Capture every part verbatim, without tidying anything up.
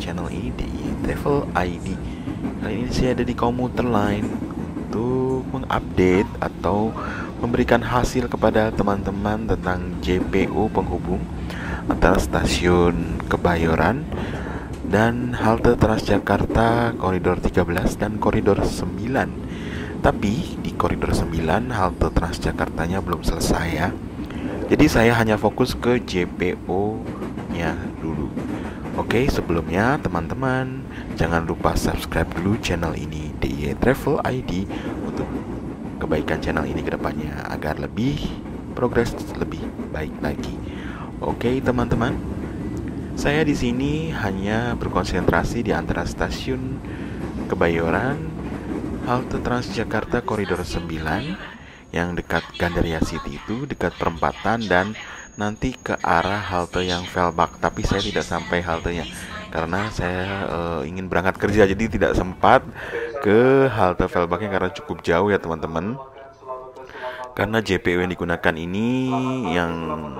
channel ini di Travel I D. Kali ini saya ada di komuter lain untuk mengupdate atau memberikan hasil kepada teman-teman tentang J P O penghubung antara stasiun Kebayoran dan halte Transjakarta koridor tiga belas dan koridor sembilan. Tapi di koridor sembilan halte Transjakartanya belum selesai ya. Jadi saya hanya fokus ke J P O-nya dulu. Oke, sebelumnya teman-teman jangan lupa subscribe dulu channel ini D I Y Travel I D untuk kebaikan channel ini ke depannya agar lebih progres lebih baik lagi. Oke, teman-teman. Saya di sini hanya berkonsentrasi di antara stasiun Kebayoran, halte Transjakarta koridor sembilan yang dekat Gandaria City itu, dekat perempatan, dan nanti ke arah halte yang Velbak. Tapi saya tidak sampai haltenya karena saya uh, ingin berangkat kerja, jadi tidak sempat ke halte Velbaknya karena cukup jauh ya teman-teman. Karena J P O yang digunakan ini yang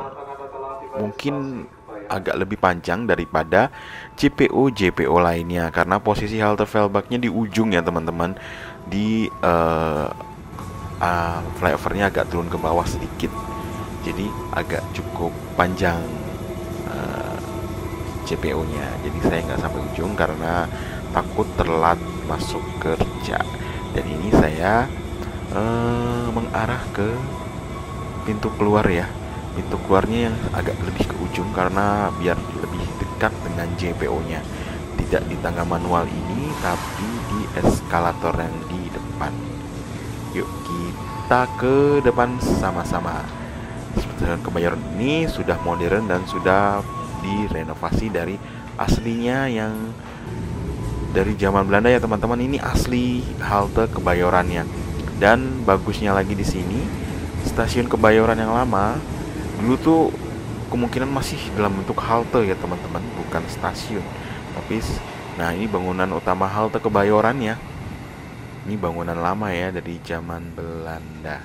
mungkin agak lebih panjang daripada J P O J P O lainnya, karena posisi halte Velbaknya di ujung ya teman-teman, di uh, uh, flyovernya agak turun ke bawah sedikit, jadi agak cukup panjang uh, J P O-nya. Jadi saya nggak sampai ujung karena takut telat masuk kerja. Dan ini saya uh, mengarah ke pintu keluar ya. Pintu keluarnya yang agak lebih ke ujung karena biar lebih dekat dengan J P O-nya. Tidak di tangga manual ini, tapi di eskalator yang di depan. Yuk kita ke depan sama-sama. Stasiun Kebayoran ini sudah modern dan sudah direnovasi dari aslinya yang dari zaman Belanda ya teman-teman. Ini asli halte Kebayorannya. Dan bagusnya lagi di sini, stasiun Kebayoran yang lama dulu tuh kemungkinan masih dalam bentuk halte ya teman-teman, bukan stasiun. Tapi nah ini bangunan utama halte Kebayorannya. Ini bangunan lama ya dari zaman Belanda.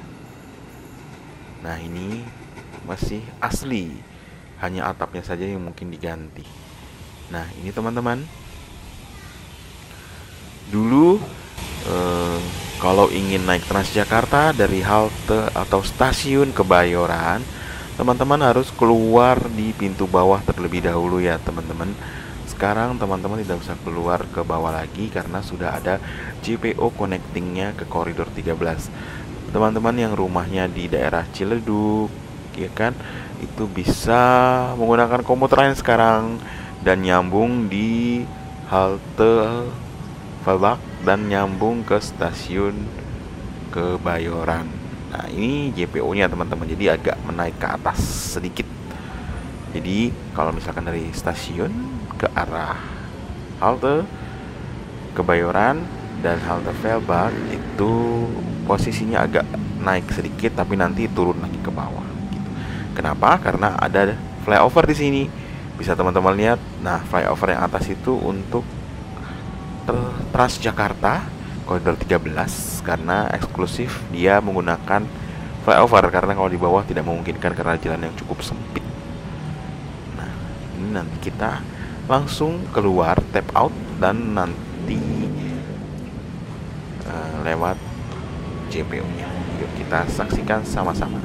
Nah ini masih asli, hanya atapnya saja yang mungkin diganti. Nah ini teman-teman, dulu eh, kalau ingin naik Transjakarta dari halte atau stasiun Kebayoran, teman-teman harus keluar di pintu bawah terlebih dahulu ya teman-teman. Sekarang teman-teman tidak usah keluar ke bawah lagi karena sudah ada J P O connectingnya ke koridor tiga belas. Teman-teman yang rumahnya di daerah Ciledug ya kan, itu bisa menggunakan komuter lain sekarang dan nyambung di halte Velbak dan nyambung ke stasiun Kebayoran. Nah ini J P O-nya teman-teman, jadi agak menaik ke atas sedikit. Jadi kalau misalkan dari stasiun ke arah halte Kebayoran dan halte Velbak itu posisinya agak naik sedikit, tapi nanti turun lagi ke bawah. Gitu. Kenapa? Karena ada flyover di sini. Bisa teman-teman lihat. Nah flyover yang atas itu untuk Transjakarta koridor tiga belas karena eksklusif dia menggunakan flyover, karena kalau di bawah tidak memungkinkan karena jalan yang cukup sempit. Nah ini nanti kita langsung keluar tap out dan nanti uh, lewat J P O-nya. Yuk kita saksikan sama-sama.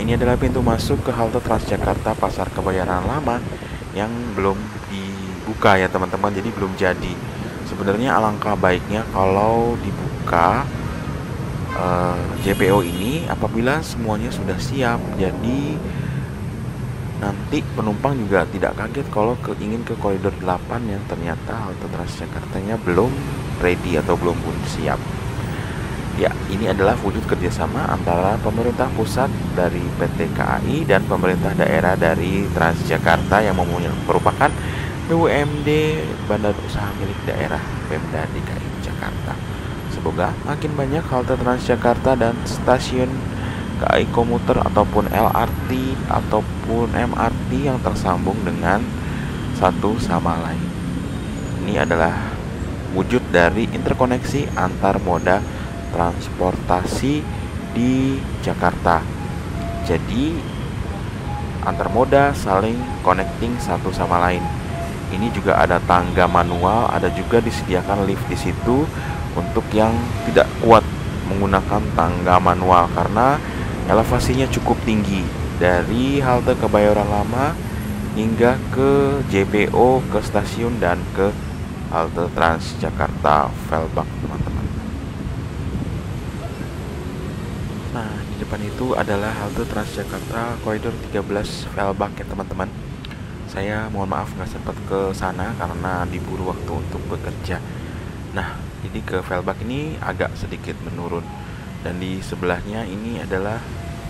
ini adalah pintu masuk ke halte Transjakarta Pasar Kebayoran Lama yang belum dibuka ya teman-teman, jadi belum jadi. Sebenarnya alangkah baiknya kalau dibuka uh, J P O ini apabila semuanya sudah siap, jadi nanti penumpang juga tidak kaget kalau ke, ingin ke koridor delapan yang ternyata halte Transjakartanya belum ready atau belum pun siap. Ya, ini adalah wujud kerjasama antara pemerintah pusat dari P T K A I dan pemerintah daerah dari Transjakarta yang merupakan B U M D Badan Usaha Milik Daerah Pemda D K I Jakarta. Semoga makin banyak halte Transjakarta dan stasiun K A I komuter ataupun L R T ataupun M R T yang tersambung dengan satu sama lain. Ini adalah wujud dari interkoneksi antar moda transportasi di Jakarta. Jadi antar moda saling connecting satu sama lain. Ini juga ada tangga manual, ada juga disediakan lift di situ untuk yang tidak kuat menggunakan tangga manual karena elevasinya cukup tinggi dari halte Kebayoran Lama hingga ke J P O, ke stasiun dan ke halte Transjakarta Velbak, teman-teman. Nah, di depan itu adalah halte Transjakarta koridor tiga belas Velbak ya teman-teman. Saya mohon maaf nggak sempat ke sana karena diburu waktu untuk bekerja. Nah, jadi ke Velbak ini agak sedikit menurun. Dan di sebelahnya ini adalah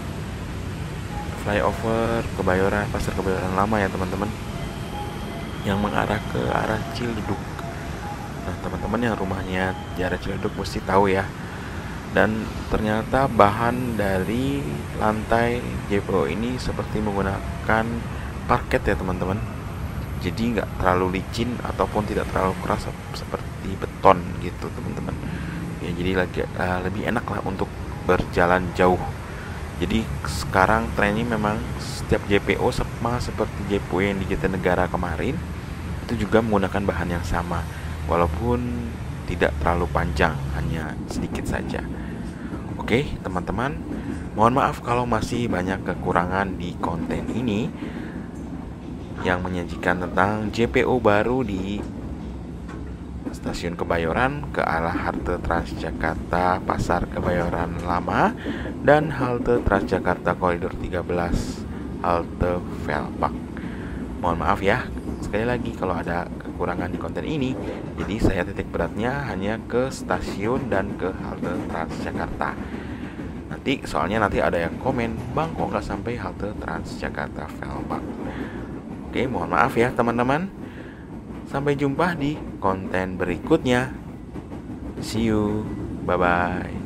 flyover Kebayoran, Pasar Kebayoran Lama ya teman-teman, yang mengarah ke arah Ciledug. Nah, teman-teman yang rumahnya di arah Ciledug mesti tahu ya. Dan ternyata bahan dari lantai J P O ini seperti menggunakan parket ya teman-teman. Jadi nggak terlalu licin ataupun tidak terlalu keras seperti beton gitu teman-teman. Ya, jadi lagi uh, lebih enak lah untuk berjalan jauh. Jadi sekarang trennya memang setiap J P O sama seperti J P O yang di Jatinegara kemarin itu juga menggunakan bahan yang sama, walaupun tidak terlalu panjang, hanya sedikit saja. Oke teman-teman, mohon maaf kalau masih banyak kekurangan di konten ini yang menyajikan tentang J P O baru di Stasiun Kebayoran ke arah halte Transjakarta Pasar Kebayoran Lama dan halte Transjakarta koridor tiga belas halte Velbak. Mohon maaf ya sekali lagi kalau ada kekurangan di konten ini. Jadi saya titik beratnya hanya ke stasiun dan ke halte Transjakarta. Nanti soalnya nanti ada yang komen, "Bang, kok nggak sampai halte Transjakarta Velbak?" Oke, mohon maaf ya teman-teman. Sampai jumpa di konten berikutnya. See you. Bye-bye.